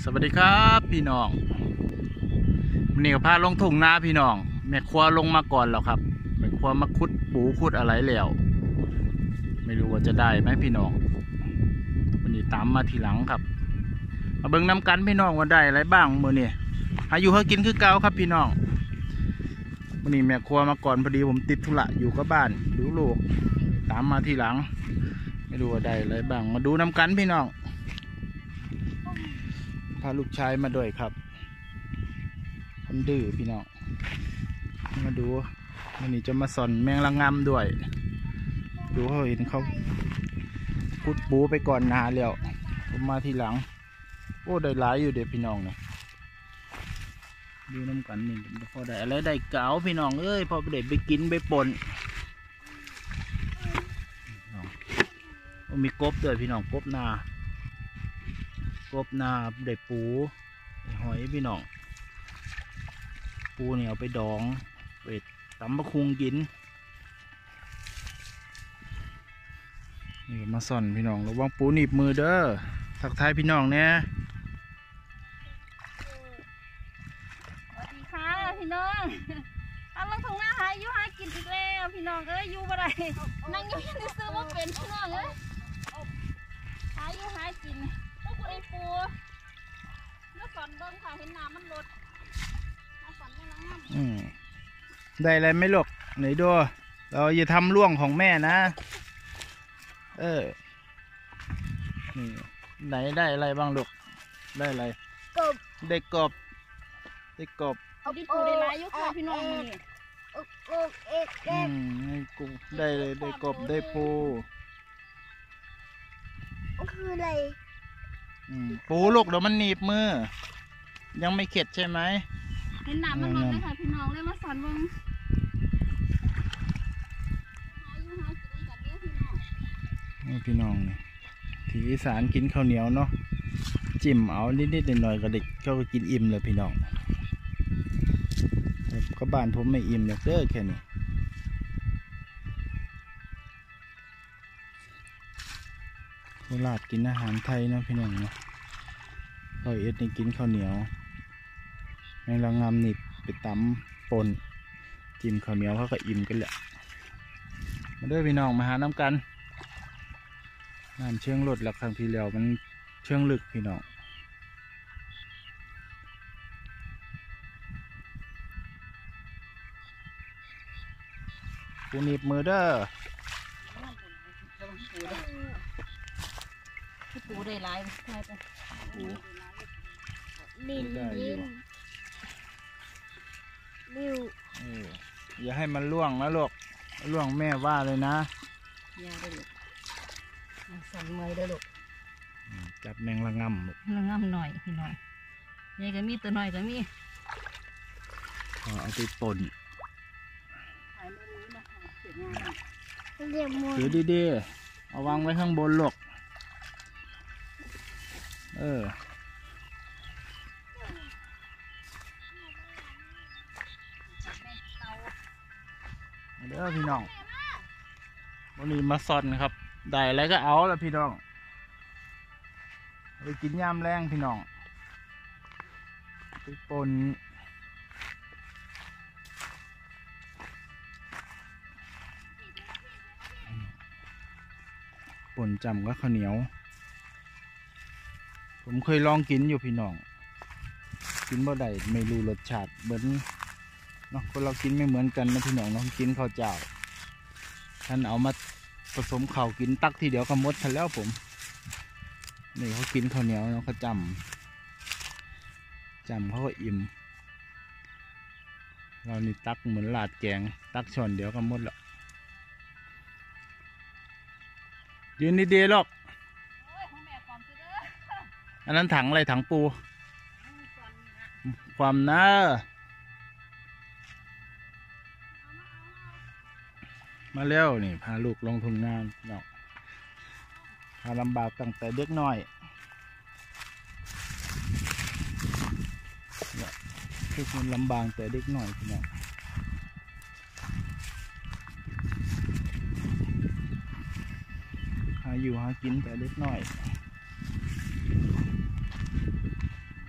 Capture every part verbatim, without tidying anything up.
วัสดีครับพี่น้องวันนี้ก็พาลงทุ่งนาพี่น้องแม่ครัวลงมาก่อนแล้วครับแม่ครัวมาขุดปูขุดอะไรแล้วไม่รู้ว่าจะได้ไหมพี่น้องวันนี้ตามมาทีหลังครับมาเบิ่งน้ำกันพี่น้องว่าได้อะไรบ้างมื้อนี้อายุเขากินคือเก่าครับพี่น้องวันนี้แม่ครัวมาก่อนพอดีผมติดธุระอยู่กับบ้านดูลูกตามมาทีหลังไม่รู้ว่าได้อะไรบ้างมาดูน้ำกันพี่น้องพาลูกชายมาด้วยครับคนดื้อพี่น้องมาดูวันนี้จะมาสอนแมงละงำด้วยดูเขาเห็นเขาพุดปูไปก่อนนาแล้วผมมาทีหลังโอ้ได้หลายอยู่เด็กพี่น้องเนี่ยดูน้ำกันนี่พอได้อะไรได้เก๋าพี่น้องเอ้ยพอเด็กไปกินไปป่นมีกบด้วยพี่น้องกบนากบนาได้ปูหอยพี่น้องปูเนี่ยเอาไปดองไปตำมะคุงกินนี่มาส่อนพี่น้องระวังปูหนีบมือเด้อทักทายพี่น้องเนี่ยสวัสดีค่ะพี่น้องเอาลงทงหน้าหาอยู่หากินอีกแล้วพี่น้องเอ้ยอยู่บ่ได้นั่งอยู่ยังซื้อว่าเป็นพี่น้องเอ้ยหาอยู่หากินพวกไอ้ปูเมื่อก่อนเบิ้งค่ะเห็นน้ำมันลดมาก่อนไม่ล้างน้ำอืมได้อะไรไม่หลกไหนดูเราอย่าทำล่วงของแม่นะเออนี่ไหนได้อะไรบ้างลูกได้อะไรกบได้กบได้กบเอาดิปูได้หลายอยู่ค่ะพี่น้องนี่อืมได้กูได้เลยได้กบได้ปูคืออะไรปูลูกเดี๋ยวมันหนีบมือยังไม่เข็ดใช่ไหมเห็นน้ำมันลดเลยค่ะพี่น้องเลยมาสอนเบิ้งนี่พี่น้องที่อีสานกินข้าวเหนียวเนาะจิ้มเอานิดๆหน่อยๆก็เด็กเขาก็กินอิ่มเลยพี่น้องก็บ้านผมไม่อิ่มเลยเด้อแค่นี้โคราชกินอาหารไทยนะพี่น้องเนาะร้อยเอ็ดนี่กินข้าวเหนียวแมงละงำนี่ไปตำปนจิ้มข้าวเหนียวเขาก็อิ่มกันแหละมาเด้อพี่น้องมาหาน้ำกันน้ำเชื่องลดหลักครั้งที่แล้วมันเชื่องลึกพี่น้องปูหนีบมือเด้อปูได้หลายใช่ปะปูลินลินลิวอย่าให้มันล่วงนะลูกล่วงแม่ว่าเลยนะอย่าได้ลูกสั่นเมยได้ลูกจับแมงละงำลูกละงำหน่อยพี่น้อยใหญ่ก็มีตัวหน่อยก็มีเอาไปป่นถือดีๆเอาวางไว้ข้างบนลูกเออเด้อพี่น้องวันนี้มาสอนครับได้อะไรก็เอาแล้วพี่น้องไปกินยามแรงพี่น้องไปปนปนจำก็ข้าวเหนียวผมเคยลองกินอยู่พี่น้องกินบ่ได้ไม่รู้รสชาติเหมือนเนาะคนเรากินไม่เหมือนกันนะพี่น้องน้องกินข้าวเจ้าท่านเอามาผสมข้าวกินตักทีเดียวก็หมดทันแล้วผมนี่เขากินข้าวเหนียวเนาะเขาจำจำเขาก็อิ่มเรานี่ตักเหมือนลาดแกงตักช้อนเดียวก็หมดแล้วยืนดีๆหรอกอันนั้นถังอะไรถังปูความนะมาเร็วนี่พาลูกลงทุ่งนาเนาะพาลำบากตั้งแต่เด็กน้อยเนี่ยคือมันลำบากแต่เด็กน้อยพี่น้องหาอยู่หากินแต่เด็กน้อย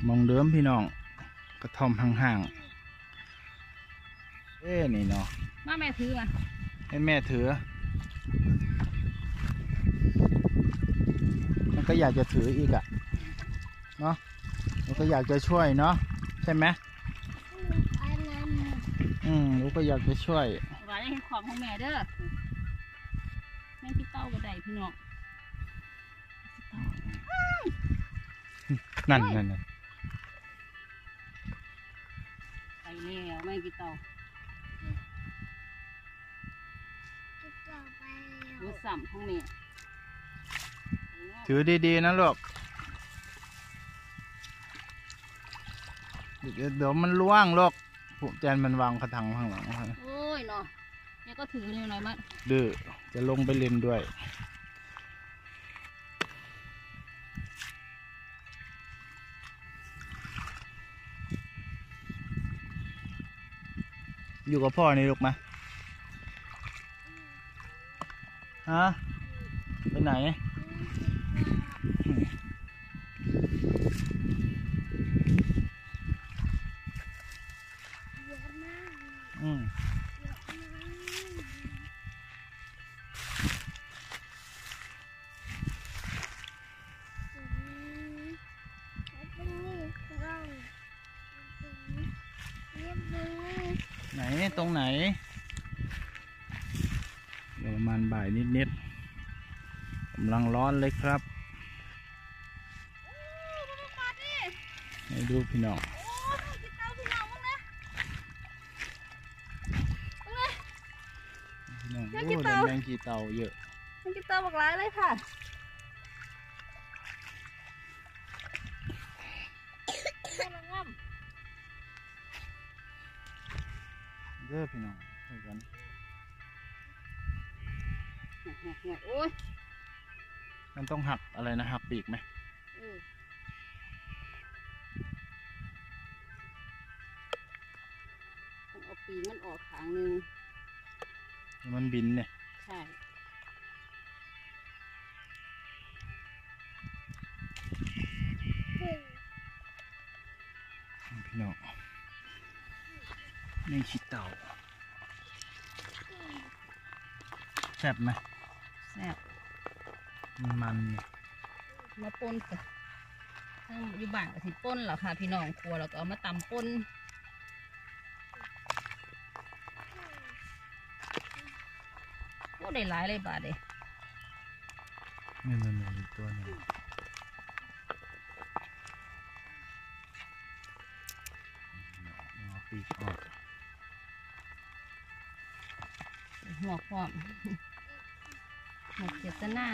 มองเดิมพี่น้องกระท่อมห่างๆเอ้นี่เนาะมาแม่ถือมาให้แม่ถือมันก็อยากจะถืออีกอะเนาะมันก็อยากจะช่วยเนาะใช่ไหมอืมลูกก็อยากจะช่วยหวานให้เห็นของของแม่เด้อแม่พี่เต้าก็ได้พี่น้องนั่นนั่นนั่นไปแล้วแม่พี่เต้าดูสัมของแม่ถือดีๆนะลูกเดี๋ยวเดี๋ยวมันล่วงลูกผูกแจนมันวางกระถางข้างหลังโอ้ยเนาะแม่ก็ถือหน่อยมั้ยดื้อจะลงไปเล่นด้วยอยู่กับพ่อนี่ลูกมาฮะไปไหนอืมไหนตรงไหนเดี๋ยวประมาณบ่ายนิดๆกำลังร้อนเลยครับให้ดูพี่น้องพี่น้องโอ้ได้แมงกีเต่าเยอะแมงกีเต่าบักหลายเลยค่ะเด้อพี่น้องเท่ากันโอ้ยมันต้องหักอะไรนะหักปีกไหมต้องเอาปีกมันออกขางหนึ่งมันบินเนี่ยใช่พี่น้องแมงขี้เต่าแซ่บไหมแซ่บมันมันเนี่ยมาป่นกันทั้งอยู่บ้านกับสิป่นเหรอค่ะพี่น้องครัวเราก็เอามาตำป่นโอ้ได้หลายเลยบาทเลยนี่นี่นี่ตัวนึงเอาปีกออกหัวความหมดเจตนา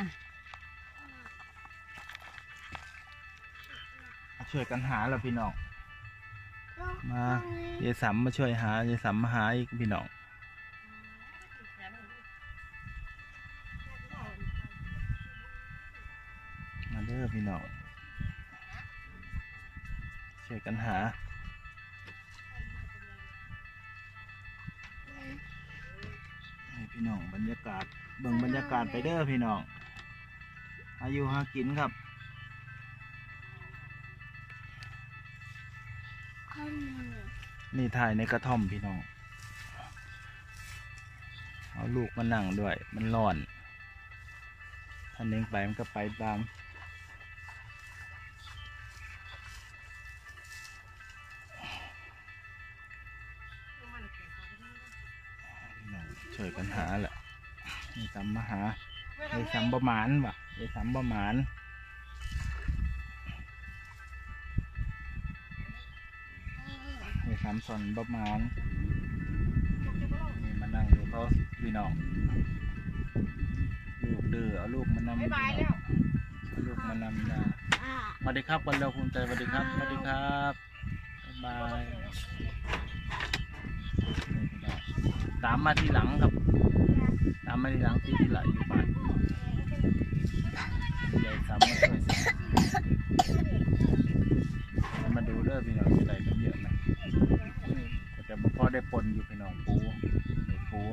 ช่วยกันหาแล้วพี่น้องมาเยสัมมาช่วยหาเยสัมมาหาอีกพี่น้องมาเด้อพี่น้องช่วยกันหาให้พี่น้องบรรยากาศเบิ่งบรรยากาศไปเด้อพี่น้องอายุหากินครับนี่ถ่ายในกระท่อมพี่น้องเอาลูกมานั่งด้วยมันร้อนถ้าเน้งไปมันก็ไปตามช่วยกันหาแหละนี่ซ้ำมาหาไอ้ซ้ำประมาณว่ะไอ้ซ้ำประมาณไอ้ซ้ำส่วนประมาณนี่มานั่งดูเขาพี่น้องลูกดื้อเอาลูกมานำเอาลูกมานำนะสวัสดีครับวันเราภูมิใจสวัสดีครับสวัสดีครับบ๊ายบายตามมาทีหลังครับตามมาทีหลังที่ที่ไหลอยู่บ้านใหญ่สามมาช่วยมาดูเด้อพี่น้องที่ไหลกันเยอะไหมแต่พอได้ปนอยู่พี่น้องปูปู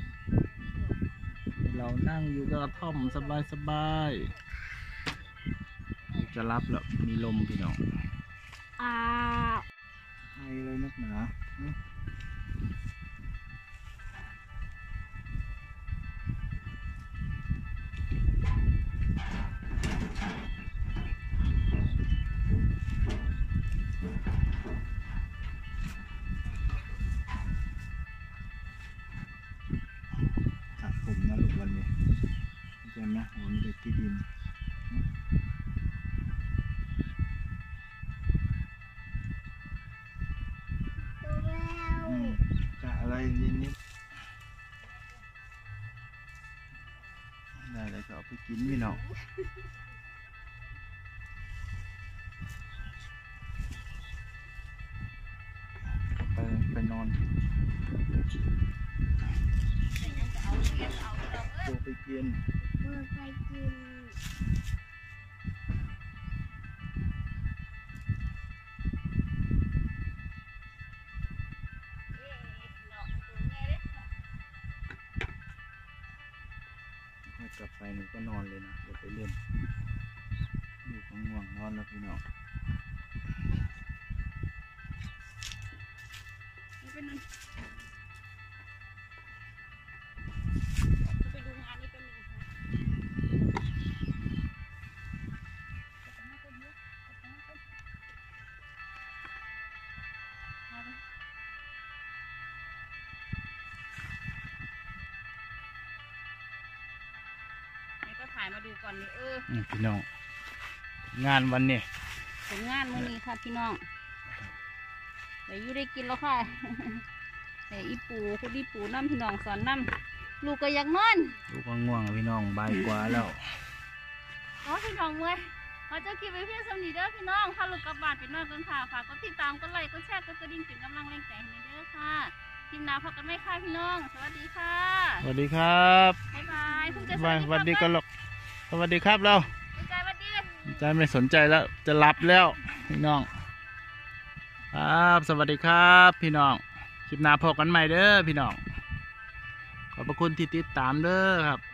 เรานั่งอยู่กระท่อมสบายสบายจะรับแล้วมีลมพี่น้องออ่าไอเลยนักหนาสระผมนะลูกวันนี้ใช่ไหมวันนี้ที่ดินจะอะไรนิดนิดได้เลยก็เอาไปกินพี่น้องไปไปนอนตัวไปกินเมื่อไปกินกลับไปหนูก็นอนเลยนะเดี๋ยวไปเล่นดูของง่วงนอนแล้วพี่น้องนี่เป็นนึงจะไปดูงานนี้เป็นหนึ่งถ่ายมาดูก่อนนี่เออพี่น้องงานวันนี้ผลงานมื้อนี้ค่ะพี่น้องเดี๋ยวยูได้กินแล้วค่ะเดี๋ยวอีปูคุณอีปูน้ำพี่น้องสอนน้ำลูกก็อยากนอนลูกก็ง่วงพี่น้องบ่ายกว่าแล้วอ๋อพี่น้องเมื่อยเขาจะคิดไปเพียงสำนีเด้อพี่น้องพาลูกกลับบ้านไปนอนกันค่ะฝากกดติดตามกดไลค์กดแชร์กดกระดิ่งเป็นกำลังแรงใจให้เด้อค่ะทีมนาพอกันไม่ค่ะพี่น้องสวัสดีค่ะสวัสดีครับบ๊ายบายคุณจะสวัสดีกันหรอกสวัสดีครับเราใจสวัสดีใจไม่สนใจแล้วจะหลับแล้วพี่น้องครับสวัสดีครับพี่น้องคลิปหน้าพบกันใหม่เด้อพี่น้องขอบพระคุณที่ติดตามเด้อครับ